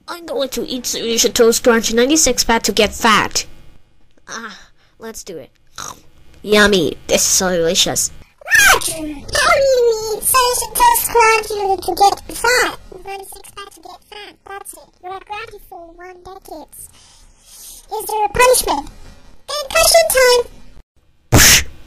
I'm going to eat Swedish Toast Crunch 96 pack to get fat. Let's do it. Yummy. This is so delicious. What? How do you need Swedish Toast Crunch to get fat? 96 pack to get fat. That's it. You are grounded for 1 decade. Is there a punishment? Concussion time!